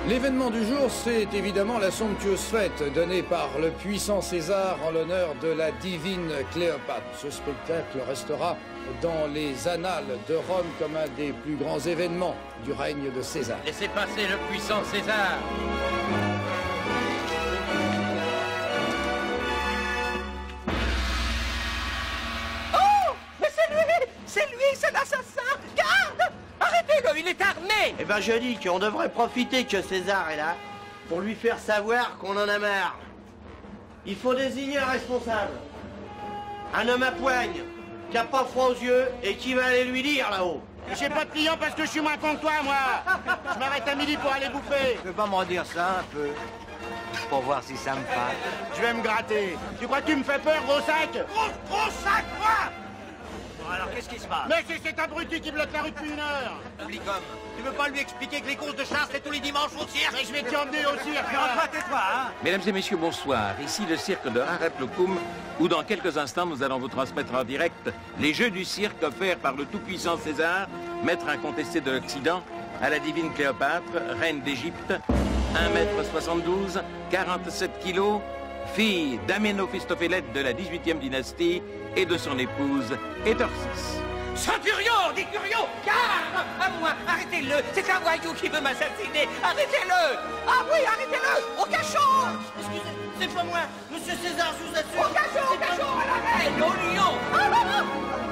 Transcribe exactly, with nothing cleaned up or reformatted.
L'événement du jour, c'est évidemment la somptueuse fête donnée par le puissant César en l'honneur de la divine Cléopâtre. Ce spectacle restera dans les annales de Rome comme un des plus grands événements du règne de César. Laissez passer le puissant César. Oh! Mais c'est lui! C'est lui, c'est l'assassin! Garde! Arrêtez-le, il est armé! Eh ben je dis qu'on devrait profiter que César est là pour lui faire savoir qu'on en a marre. Il faut désigner un responsable. Un homme à poigne, qui a pas froid aux yeux et qui va aller lui dire là-haut. J'ai pas de clients parce que je suis moins con que toi, moi. Je m'arrête à midi pour aller bouffer. Tu peux pas m'en dire ça un peu? Pour voir si ça me passe. Je vais me gratter. Tu crois que tu me fais peur, gros sac? Gros, gros sac, quoi? Bon, alors qu'est-ce qui se passe? Mais c'est cet abruti qui bloque la rue depuis une heure. Flicom, tu veux pas lui expliquer que les courses de chasse, c'est tous les dimanches au cirque? Mais je vais t'y emmener au cirque. Rentre, tais-toi, hein? Mesdames et messieurs, bonsoir. Ici le cirque de Hareplokoum, où dans quelques instants, nous allons vous transmettre en direct les jeux du cirque offerts par le tout-puissant César, maître incontesté de l'Occident, à la divine Cléopâtre, reine d'Égypte, un mètre soixante-douze, quarante-sept kilos, fille d'Aménophistophélet de la dix-huitième dynastie et de son épouse Étorcis. Centurion, dit Curio, garde! À moi, arrêtez-le! C'est un voyou qui veut m'assassiner! Arrêtez-le! Ah oui, arrêtez-le! Au cachot! Excusez, c'est pas moi. Monsieur César, je vous assure. Au cachot, au cachot, à la reine! Au lion! Ah, ah, ah.